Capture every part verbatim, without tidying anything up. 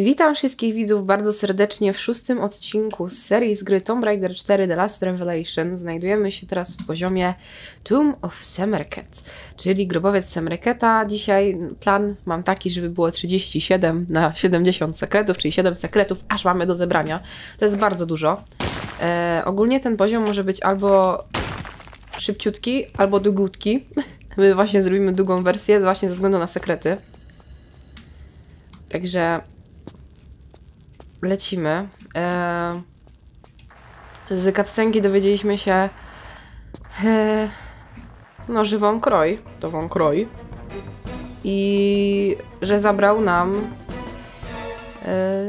Witam wszystkich widzów bardzo serdecznie w szóstym odcinku z serii z gry Tomb Raider cztery The Last Revelation. Znajdujemy się teraz w poziomie Tomb of Semerketh, czyli grobowiec Semerketha. Dzisiaj plan mam taki, żeby było trzydzieści siedem na siedemdziesiąt sekretów, czyli siedem sekretów, aż mamy do zebrania. To jest bardzo dużo. E, ogólnie ten poziom może być albo szybciutki, albo długutki. My właśnie zrobimy długą wersję, właśnie ze względu na sekrety. Także lecimy. Eee, z cutscenki dowiedzieliśmy się e, no, że Von Croy, to Von Croy i że zabrał nam e,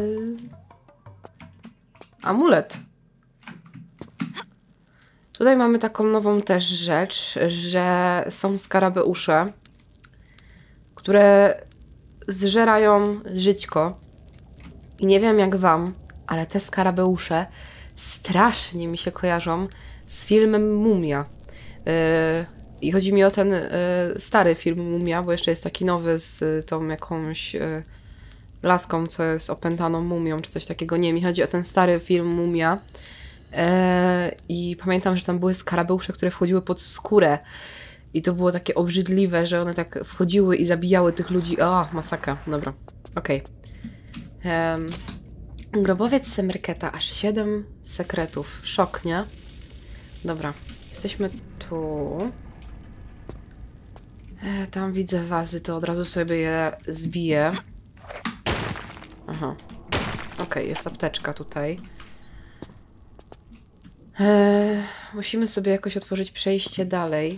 amulet. Tutaj mamy taką nową też rzecz, że są skarabeusze, które zżerają żyćko. I nie wiem jak wam, ale te skarabeusze strasznie mi się kojarzą z filmem Mumia. Yy, I chodzi mi o ten yy, stary film Mumia, bo jeszcze jest taki nowy z y, tą jakąś yy, laską, co jest opętaną mumią, czy coś takiego. Nie, mi chodzi o ten stary film Mumia. Yy, I pamiętam, że tam były skarabeusze, które wchodziły pod skórę. I to było takie obrzydliwe, że one tak wchodziły i zabijały tych ludzi. O, masakra. Dobra, okej. Okay. Um, grobowiec Semerketha, aż siedem sekretów. Szok, nie? Dobra, jesteśmy tu. E, tam widzę wazy, to od razu sobie je zbiję. Aha. Okej, okay, jest apteczka tutaj. E, musimy sobie jakoś otworzyć przejście dalej.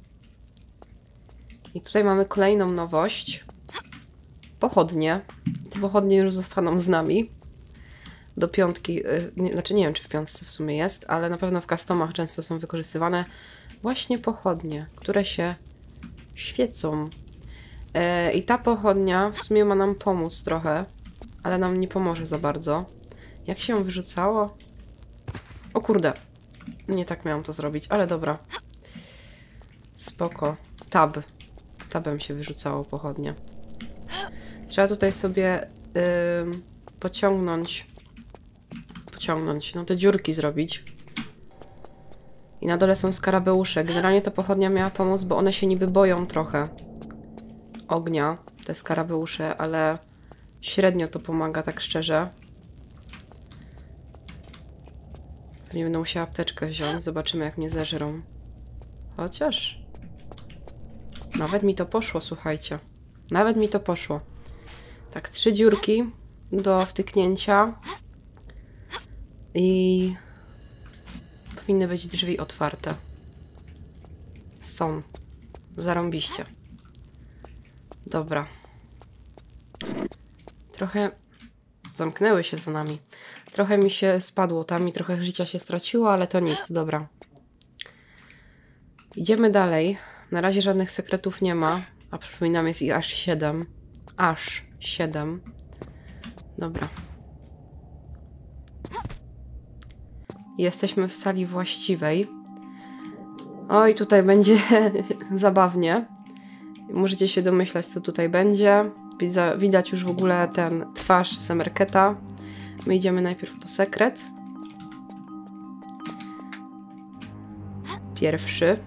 I tutaj mamy kolejną nowość. Pochodnie. Te pochodnie już zostaną z nami. Do piątki. Yy, nie, znaczy nie wiem, czy w piątce w sumie jest, ale na pewno w customach często są wykorzystywane właśnie pochodnie, które się świecą. Yy, I ta pochodnia w sumie ma nam pomóc trochę, ale nam nie pomoże za bardzo. Jak się ją wyrzucało? O kurde. Nie tak miałam to zrobić, ale dobra. Spoko. Tab. Tabem się wyrzucało pochodnie. Trzeba tutaj sobie yy, pociągnąć, pociągnąć, no te dziurki zrobić. I na dole są skarabeusze. Generalnie ta pochodnia miała pomóc, bo one się niby boją trochę ognia, te skarabeusze, ale średnio to pomaga, tak szczerze. Pewnie będę musiała apteczkę wziąć, zobaczymy jak mnie zeżrą. Chociaż nawet mi to poszło, słuchajcie. Nawet mi to poszło. Tak, trzy dziurki do wtyknięcia i powinny być drzwi otwarte. Są. Zarąbiście. Dobra. Trochę zamknęły się za nami. Trochę mi się spadło tam i trochę życia się straciło, ale to nic. Dobra. Idziemy dalej. Na razie żadnych sekretów nie ma. A przypominam, jest ich aż siedem. Aż siedem. Dobra. Jesteśmy w sali właściwej. Oj, tutaj będzie zabawnie. Możecie się domyślać, co tutaj będzie. Widać już w ogóle ten twarz Semerketha. My idziemy najpierw po sekret. Pierwszy.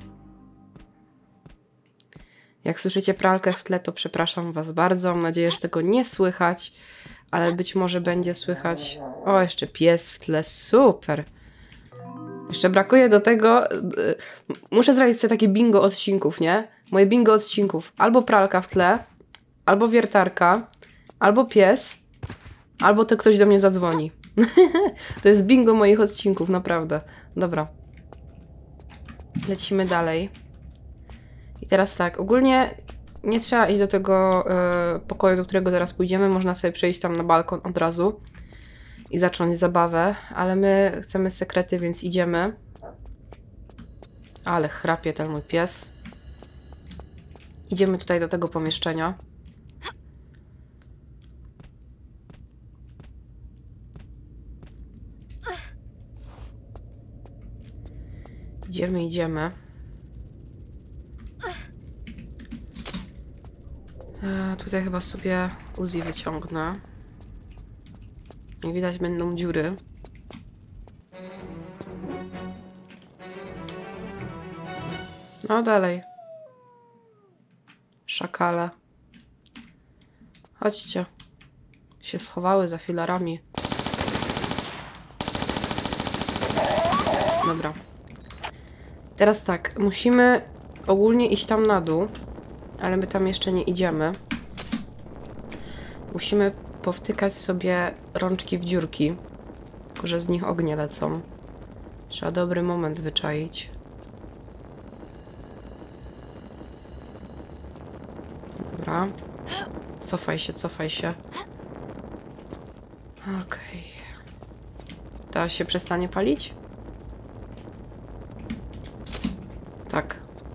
Jak słyszycie pralkę w tle, to przepraszam was bardzo. Mam nadzieję, że tego nie słychać, ale być może będzie słychać... O, jeszcze pies w tle. Super! Jeszcze brakuje do tego... Muszę zrobić sobie takie bingo odcinków, nie? Moje bingo odcinków. Albo pralka w tle, albo wiertarka, albo pies, albo to ktoś do mnie zadzwoni. To jest bingo moich odcinków, naprawdę. Dobra. Lecimy dalej. I teraz tak, ogólnie nie trzeba iść do tego y, pokoju, do którego zaraz pójdziemy. Można sobie przejść tam na balkon od razu i zacząć zabawę, ale my chcemy sekrety, więc idziemy. Ale chrapie ten mój pies. Idziemy tutaj do tego pomieszczenia. Idziemy, idziemy. E, tutaj chyba sobie Uzi wyciągnę. Jak widać, będą dziury. No dalej. Szakale. Chodźcie. Się schowały za filarami. Dobra. Teraz tak. Musimy ogólnie iść tam na dół. Ale my tam jeszcze nie idziemy. Musimy powtykać sobie rączki w dziurki. Tylko że z nich ognie lecą. Trzeba dobry moment wyczaić. Dobra. Cofaj się, cofaj się. Okej. Okay. Ta się przestanie palić? Tak.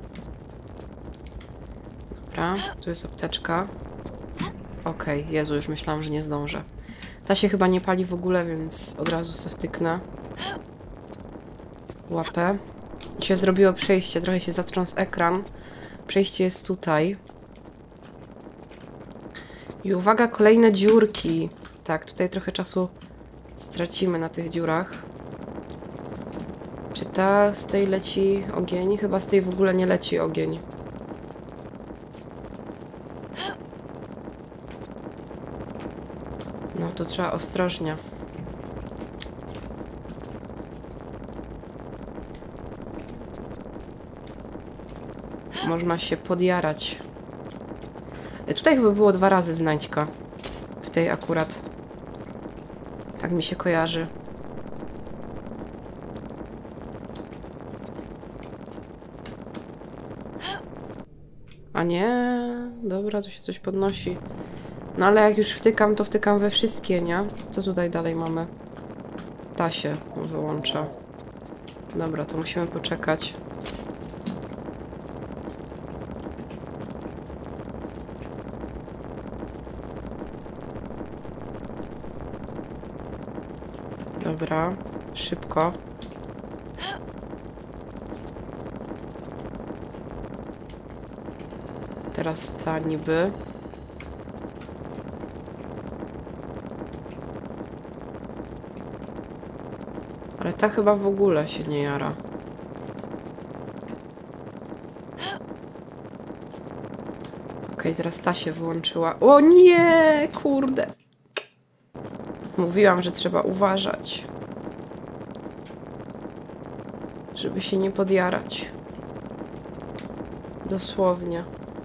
Dobra, tu jest apteczka. Okej, okay. Jezu, już myślałam, że nie zdążę. Ta się chyba nie pali w ogóle, więc od razu sobie wtyknę. Łapę. I się zrobiło przejście, trochę się zatrząsł ekran. Przejście jest tutaj. I uwaga, kolejne dziurki. Tak, tutaj trochę czasu stracimy na tych dziurach. Czy ta z tej leci ogień? Chyba z tej w ogóle nie leci ogień. No, tu trzeba ostrożnie. Można się podjarać. Tutaj chyba było dwa razy znajdźka. W tej akurat. Tak mi się kojarzy. A nie? Dobra, tu się coś podnosi. No ale jak już wtykam, to wtykam we wszystkie, nie? Co tutaj dalej mamy? Ta się wyłącza. Dobra, to musimy poczekać. Dobra, szybko. Teraz ta niby. Ale ta chyba w ogóle się nie jara. Okej, teraz ta się wyłączyła. O nie, kurde. Mówiłam, że trzeba uważać. Żeby się nie podjarać. Dosłownie.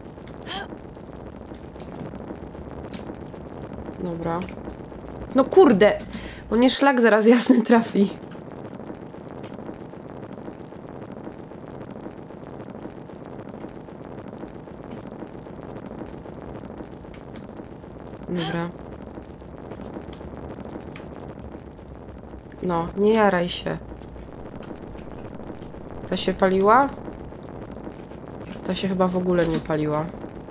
Dobra. No kurde! Bo mnie szlak zaraz jasny trafi. Dobra. No, nie jaraj się. Ta się paliła? Ta się chyba w ogóle nie paliła.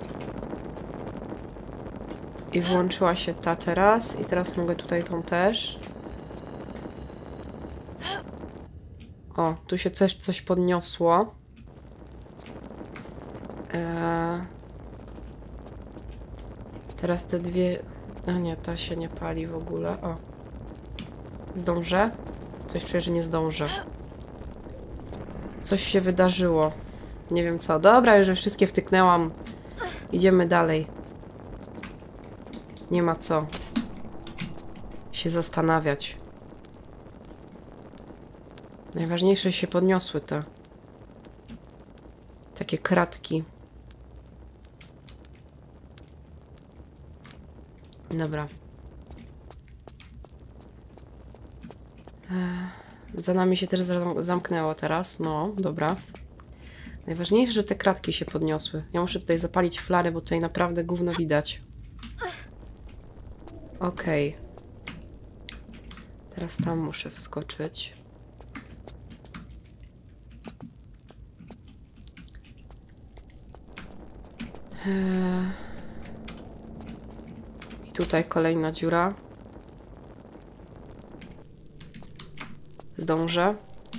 I włączyła się ta teraz. I teraz mogę tutaj tą też. O, tu się coś, coś podniosło. Eee... Teraz te dwie... A nie, ta się nie pali w ogóle. O. Zdążę? Coś czuję, że nie zdążę. Coś się wydarzyło. Nie wiem co. Dobra, już wszystkie wtyknęłam. Idziemy dalej. Nie ma co się zastanawiać. Najważniejsze się podniosły te takie kratki. Dobra. Za nami się też zamknęło teraz. No, dobra. Najważniejsze, że te kratki się podniosły. Ja muszę tutaj zapalić flary, bo tutaj naprawdę gówno widać. Okej. Okay. Teraz tam muszę wskoczyć. Eee... I tutaj kolejna dziura. Zdążę.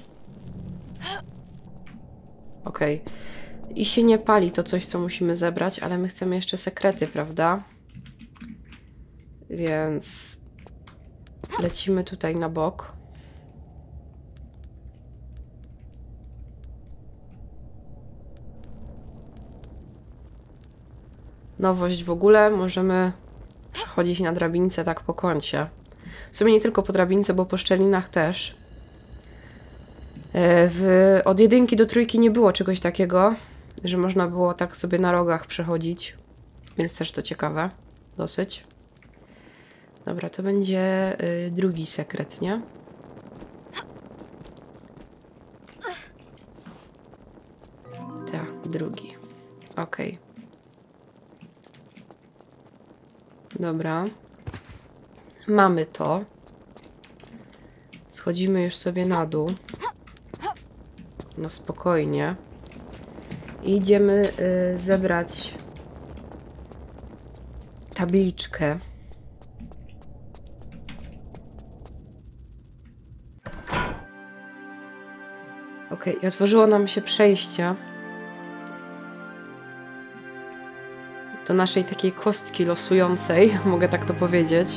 Okej. Okay. I się nie pali to coś, co musimy zebrać, ale my chcemy jeszcze sekrety, prawda? Więc lecimy tutaj na bok. Nowość w ogóle, możemy przechodzić na drabince tak po kącie. W sumie nie tylko po drabince, bo po szczelinach też. W, od jedynki do trójki nie było czegoś takiego, że można było tak sobie na rogach przechodzić. Więc też to ciekawe. Dosyć. Dobra, to będzie y, drugi sekret, nie? Tak, drugi. Okej. Dobra. Mamy to. Schodzimy już sobie na dół. No spokojnie. I idziemy y, zebrać tabliczkę. Ok, i otworzyło nam się przejście do naszej takiej kostki losującej, mogę tak to powiedzieć.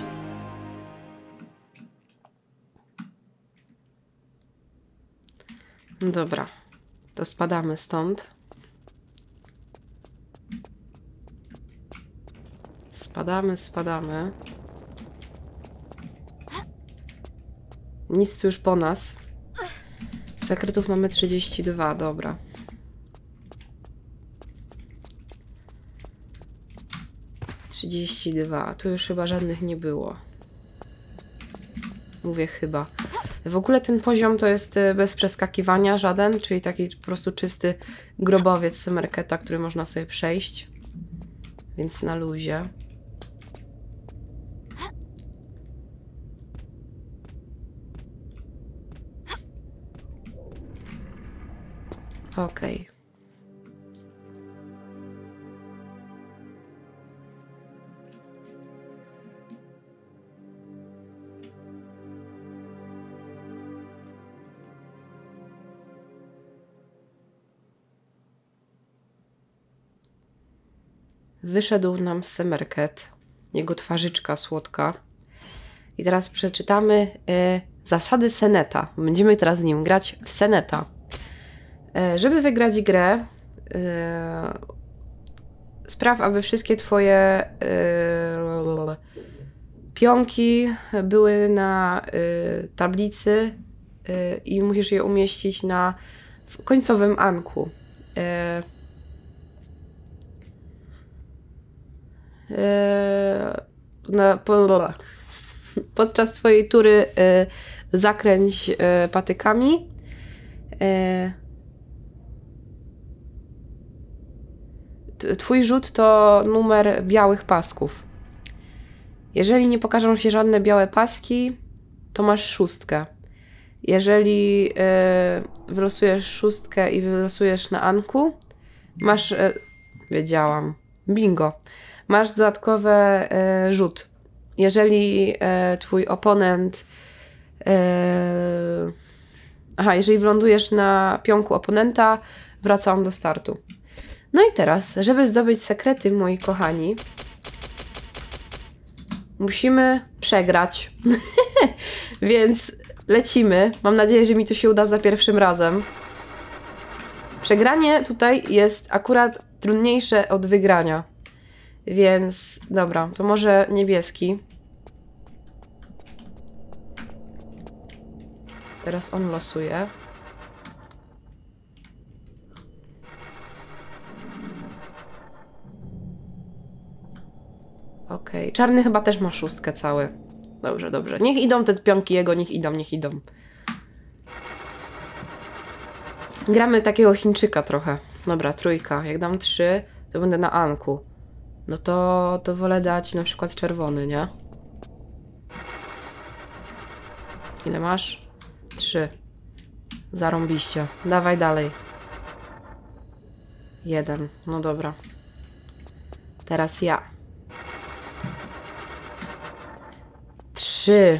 Dobra, to spadamy stąd. Spadamy, spadamy. Nic tu już po nas. Sekretów mamy trzydzieści dwa, dobra. trzydzieści dwa, tu już chyba żadnych nie było. Mówię chyba. W ogóle ten poziom to jest bez przeskakiwania żaden, czyli taki po prostu czysty grobowiec Semerketa, który można sobie przejść. Więc na luzie. Okej. Okay. Wyszedł nam Semerket, jego twarzyczka słodka. I teraz przeczytamy y, zasady Seneta. Będziemy teraz z nim grać w Seneta. Y, żeby wygrać grę, y, spraw, aby wszystkie twoje y, pionki były na y, tablicy y, i musisz je umieścić na w końcowym anku. Y, Na, po, podczas twojej tury y, zakręć y, patykami. Y, twój rzut to numer białych pasków. Jeżeli nie pokażą się żadne białe paski, to masz szóstkę. Jeżeli y, wylosujesz szóstkę i wylosujesz na Anku, masz... Y, wiedziałam. Bingo. Masz dodatkowy y, rzut. Jeżeli y, twój oponent... Y, aha, jeżeli wylądujesz na pionku oponenta, wraca on do startu. No i teraz, żeby zdobyć sekrety, moi kochani, musimy przegrać. Więc lecimy. Mam nadzieję, że mi to się uda za pierwszym razem. Przegranie tutaj jest akurat trudniejsze od wygrania. Więc dobra, to może niebieski. Teraz on losuje. Okej, okay. Czarny chyba też ma szóstkę cały. Dobrze, dobrze. Niech idą te pionki jego, niech idą, niech idą. Gramy takiego Chińczyka trochę. Dobra, trójka. Jak dam trzy, to będę na Anku. No to, to wolę dać na przykład czerwony, nie? Ile masz? Trzy. Zarąbiście. Dawaj dalej. Jeden. No dobra. Teraz ja. Trzy.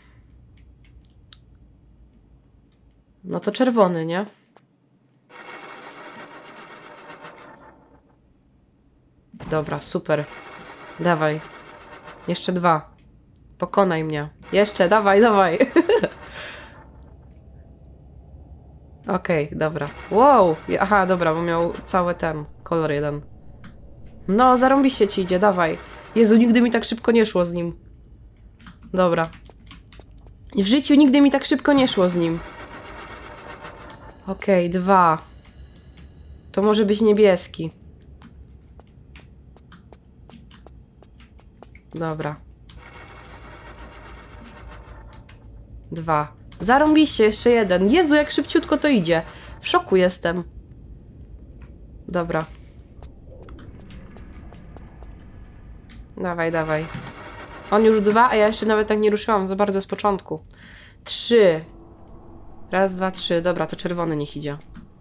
No to czerwony, nie? Dobra, super. Dawaj. Jeszcze dwa. Pokonaj mnie. Jeszcze, dawaj, dawaj. Okej, okay, dobra. Wow! Aha, dobra, bo miał cały ten kolor jeden. No, zarąbiście ci idzie, dawaj. Jezu, nigdy mi tak szybko nie szło z nim. Dobra. W życiu nigdy mi tak szybko nie szło z nim. Okej, okay, dwa. To może być niebieski. Dobra. Dwa. Zarąbiście, jeszcze jeden. Jezu, jak szybciutko to idzie. W szoku jestem. Dobra. Dawaj, dawaj. On już dwa, a ja jeszcze nawet tak nie ruszyłam za bardzo z początku. Trzy. Raz, dwa, trzy. Dobra, to czerwony niech idzie.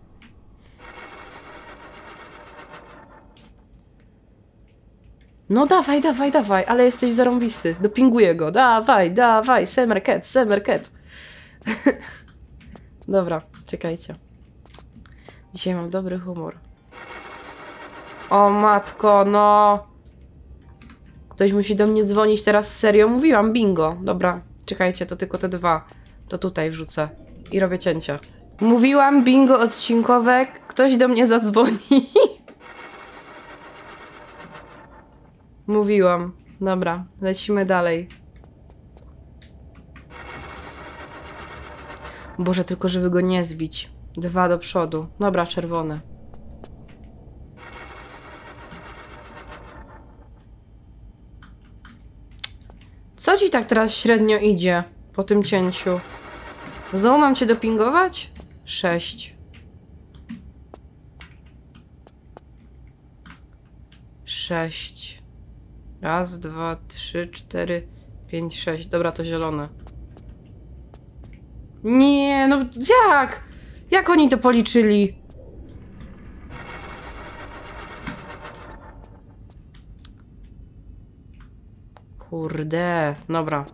No dawaj, dawaj, dawaj, ale jesteś zarąbisty. Dopinguję go. Dawaj, dawaj. Semerket, semerket. Dobra, czekajcie. Dzisiaj mam dobry humor. O matko, no. Ktoś musi do mnie dzwonić teraz serio. Mówiłam, bingo. Dobra, czekajcie, to tylko te dwa. To tutaj wrzucę. I robię cięcia. Mówiłam, bingo odcinkowe. Ktoś do mnie zadzwoni. Mówiłam. Dobra, lecimy dalej. Boże, tylko żeby go nie zbić. Dwa do przodu. Dobra, czerwony. Co ci tak teraz średnio idzie po tym cięciu? Znowu mam cię dopingować? Sześć. Sześć. Raz, dwa, trzy, cztery, pięć, sześć. Dobra, to zielone. Nie, no jak? Jak oni to policzyli? Kurde, dobra.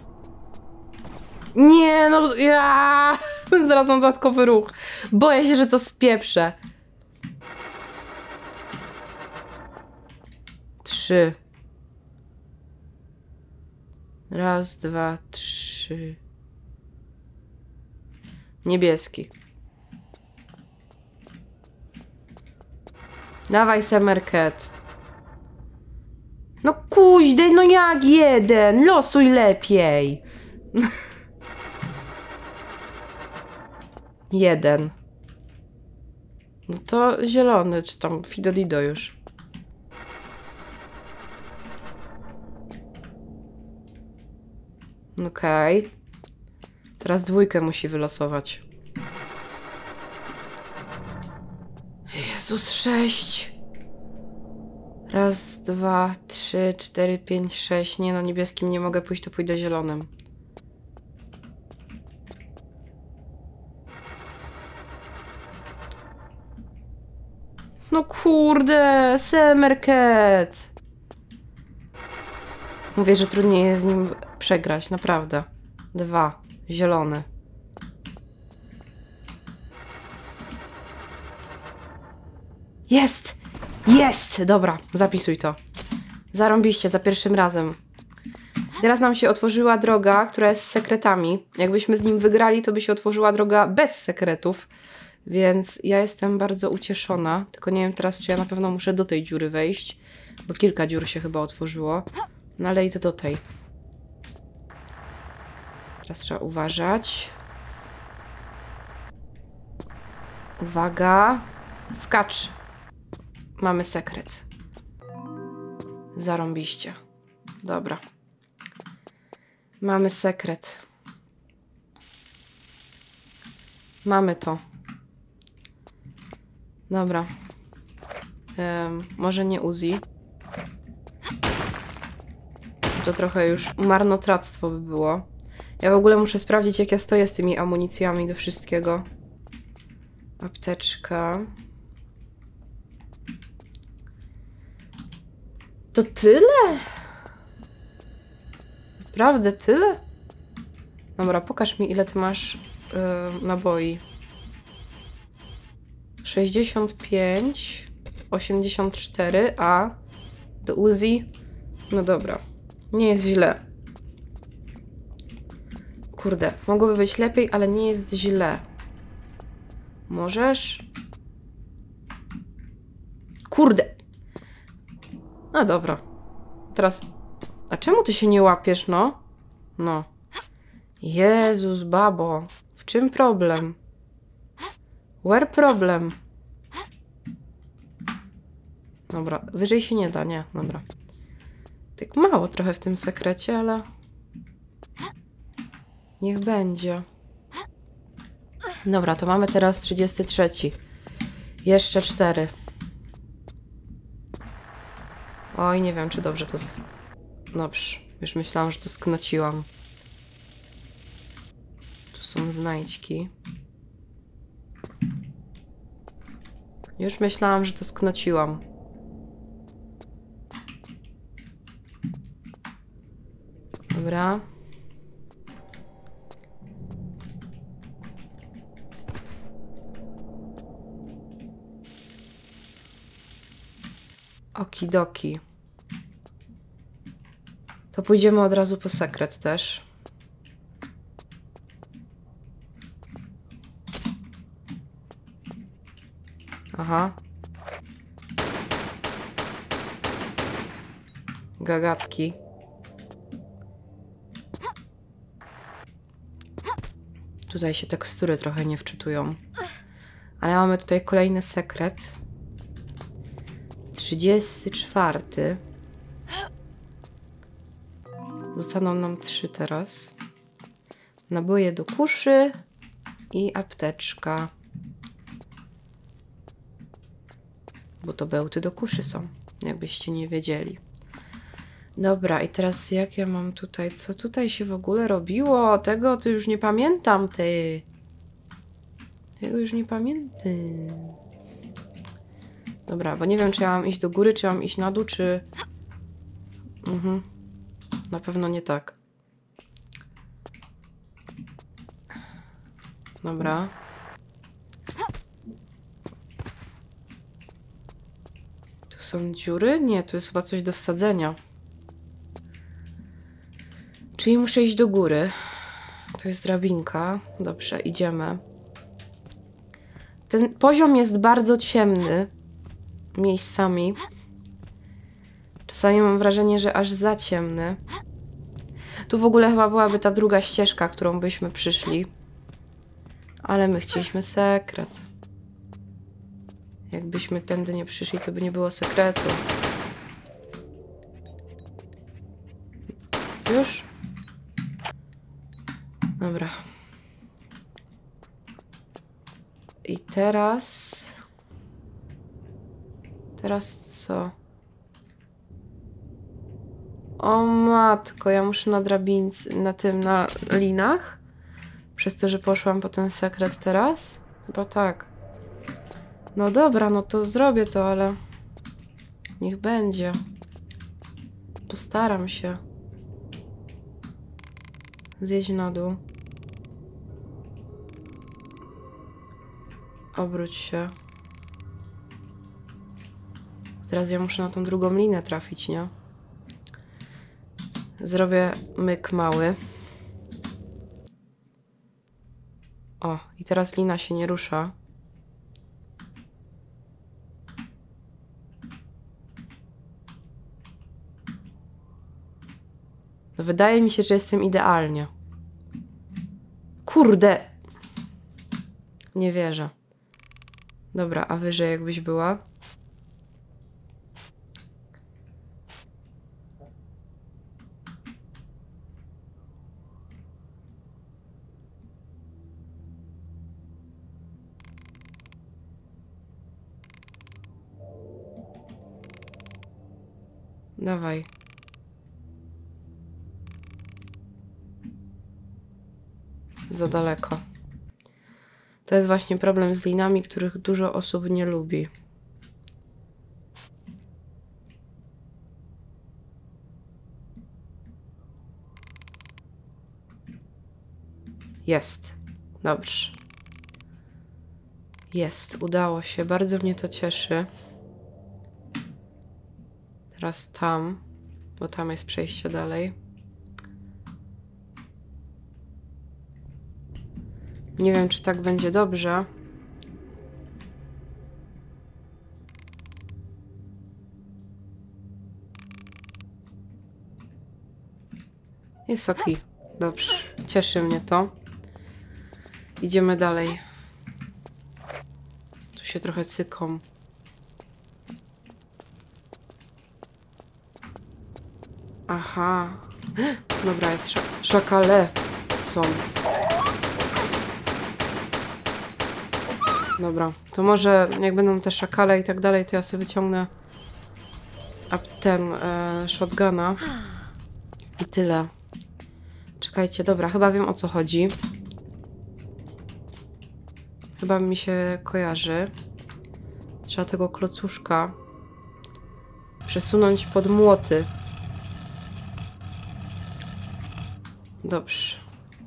Nie, no ja. Teraz mam dodatkowy ruch. Boję się, że to spieprzę. Trzy. Raz, dwa, trzy. Niebieski. Dawaj, Semerket. No kuźde, no jak jeden? Losuj lepiej. Jeden. No to zielony, czy tam Fidodido już. Okej. Okay. Teraz dwójkę musi wylosować. Jezus, sześć. Raz, dwa, trzy, cztery, pięć, sześć. Nie no, niebieskim nie mogę pójść, to pójdę zielonym. No kurde, Semerket. Mówię, że trudniej jest z nim przegrać, naprawdę. Dwa. Zielony. Jest! Jest! Dobra, zapisuj to. Zarąbiście, za pierwszym razem. Teraz nam się otworzyła droga, która jest z sekretami. Jakbyśmy z nim wygrali, to by się otworzyła droga bez sekretów. Więc ja jestem bardzo ucieszona. Tylko nie wiem teraz, czy ja na pewno muszę do tej dziury wejść. Bo kilka dziur się chyba otworzyło. No ale idę do tej. Teraz trzeba uważać. Uwaga. Skacz. Mamy sekret. Zarąbiście. Dobra. Mamy sekret. Mamy to. Dobra. Um, może nie Uzi. To trochę już marnotrawstwo by było. Ja w ogóle muszę sprawdzić, jak ja stoję z tymi amunicjami do wszystkiego. Apteczka. To tyle? Naprawdę tyle? Dobra, pokaż mi, ile ty masz yy, naboi. sześćdziesiąt pięć, osiemdziesiąt cztery, a do Uzi? No dobra, nie jest źle. Kurde, mogłoby być lepiej, ale nie jest źle. Możesz? Kurde! No dobra. Teraz... A czemu ty się nie łapiesz, no? No. Jezus, babo. W czym problem? Where problem? Dobra, wyżej się nie da, nie, dobra. Tak mało trochę w tym sekrecie, ale... Niech będzie. Dobra, to mamy teraz trzydziesty trzeci. Jeszcze cztery. Oj, nie wiem, czy dobrze to... Z... Dobrze, już myślałam, że to sknociłam. Tu są znajdźki. Już myślałam, że to sknociłam. Dobra. Okidoki. To pójdziemy od razu po sekret też. Aha. Gagatki. Tutaj się tekstury trochę nie wczytują. Ale mamy tutaj kolejny sekret. trzydziesty czwarty. Zostaną nam trzy teraz. Naboje do kuszy i apteczka. Bo to bełty do kuszy są, jakbyście nie wiedzieli. Dobra, i teraz jak ja mam tutaj... Co tutaj się w ogóle robiło? Tego to już nie pamiętam, ty. Tego już nie pamiętam. Dobra, bo nie wiem, czy ja mam iść do góry, czy mam iść na dół, czy... Mhm. Na pewno nie tak. Dobra. Tu są dziury? Nie, tu jest chyba coś do wsadzenia. Czyli muszę iść do góry. To jest drabinka. Dobrze, idziemy. Ten poziom jest bardzo ciemny. Miejscami. Czasami mam wrażenie, że aż za ciemny. Tu w ogóle chyba byłaby ta druga ścieżka, którą byśmy przyszli. Ale my chcieliśmy sekret. Jakbyśmy tędy nie przyszli, to by nie było sekretu. Już? Dobra. I teraz... Teraz co? O matko, ja muszę na drabince, na tym, na linach? Przez to, że poszłam po ten sekret teraz? Chyba tak. No dobra, no to zrobię to, ale... Niech będzie. Postaram się. Zjedź na dół. Obróć się. Teraz ja muszę na tą drugą linę trafić, nie? Zrobię myk mały. O, i teraz lina się nie rusza. No, wydaje mi się, że jestem idealnie. Kurde! Nie wierzę. Dobra, a wyżej jakbyś była? Dawaj. Za daleko. To jest właśnie problem z linami, których dużo osób nie lubi. Jest. Dobrze. Jest. Udało się. Bardzo mnie to cieszy. Teraz tam, bo tam jest przejście dalej. Nie wiem, czy tak będzie dobrze. Jest ok. Dobrze. Cieszy mnie to. Idziemy dalej. Tu się trochę cyką. Aha. Dobra, jest szak szakale. Są. Dobra. To może jak będą te szakale i tak dalej, to ja sobie wyciągnę a ten e, shotguna. I tyle. Czekajcie, dobra, chyba wiem, o co chodzi. Chyba mi się kojarzy. Trzeba tego klocuszka przesunąć pod młoty. Dobrze.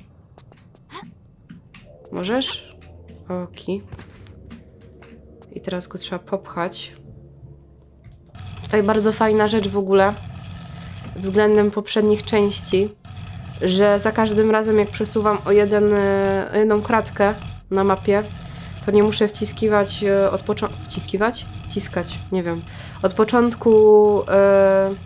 Możesz? Oki. I teraz go trzeba popchać. Tutaj bardzo fajna rzecz w ogóle względem poprzednich części, że za każdym razem jak przesuwam o, jeden, o jedną kratkę na mapie, to nie muszę wciskiwać od początku... Wciskiwać? Wciskać, nie wiem. Od początku e,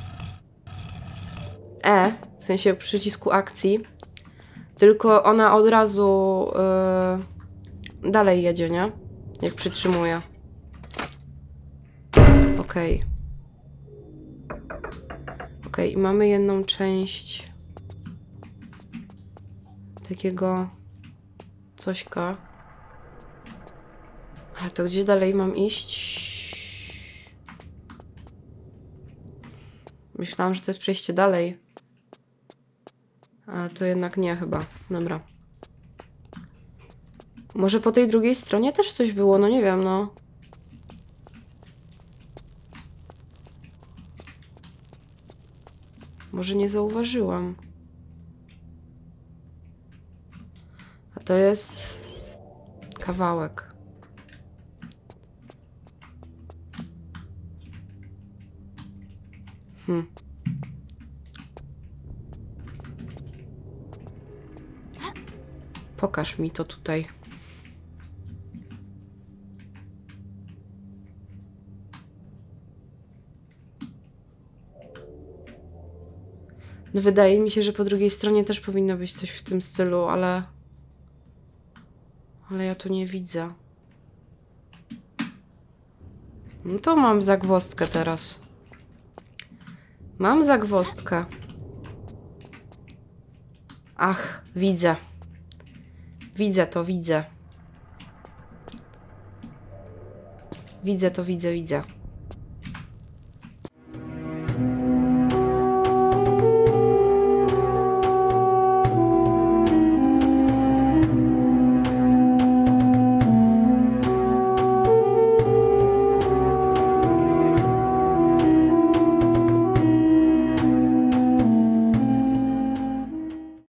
e, w sensie przycisku akcji, tylko ona od razu e, dalej jedzie, nie? Jak przytrzymuję. Okej. Okay. Okej, okay, i mamy jedną część takiego cośka. A to gdzie dalej mam iść? Myślałam, że to jest przejście dalej. A to jednak nie chyba. Dobra. Może po tej drugiej stronie też coś było? No nie wiem, no. Może nie zauważyłam. A to jest kawałek. Hmm. Pokaż mi to tutaj. No wydaje mi się, że po drugiej stronie też powinno być coś w tym stylu, ale... Ale ja tu nie widzę. No to mam zagwozdkę teraz. Mam zagwozdkę. Ach, widzę. Widzę to, widzę. Widzę to, widzę, widzę.